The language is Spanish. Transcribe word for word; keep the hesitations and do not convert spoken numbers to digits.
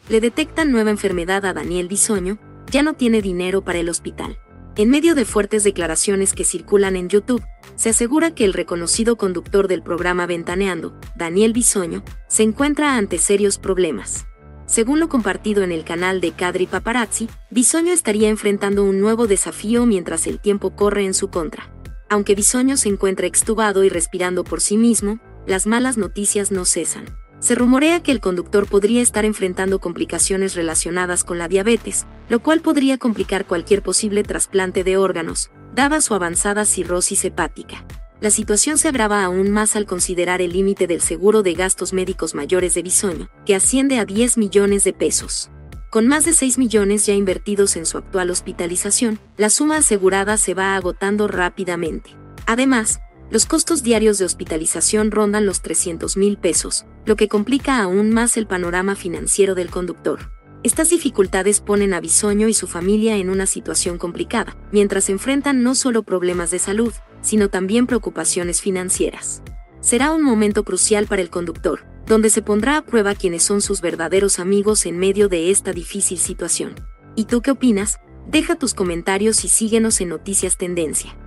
Le detectan nueva enfermedad a Daniel Bisoño, ya no tiene dinero para el hospital. En medio de fuertes declaraciones que circulan en YouTube, se asegura que el reconocido conductor del programa Ventaneando, Daniel Bisoño, se encuentra ante serios problemas. Según lo compartido en el canal de Kadri Paparazzi, Bisoño estaría enfrentando un nuevo desafío mientras el tiempo corre en su contra. Aunque Bisoño se encuentra extubado y respirando por sí mismo, las malas noticias no cesan. Se rumorea que el conductor podría estar enfrentando complicaciones relacionadas con la diabetes, lo cual podría complicar cualquier posible trasplante de órganos, dada su avanzada cirrosis hepática. La situación se agrava aún más al considerar el límite del seguro de gastos médicos mayores de Bisoño, que asciende a diez millones de pesos. Con más de seis millones ya invertidos en su actual hospitalización, la suma asegurada se va agotando rápidamente. Además, los costos diarios de hospitalización rondan los trescientos mil pesos, lo que complica aún más el panorama financiero del conductor. Estas dificultades ponen a Bisoño y su familia en una situación complicada, mientras enfrentan no solo problemas de salud, sino también preocupaciones financieras. Será un momento crucial para el conductor, donde se pondrá a prueba quiénes son sus verdaderos amigos en medio de esta difícil situación. ¿Y tú qué opinas? Deja tus comentarios y síguenos en Noticias Tendencia.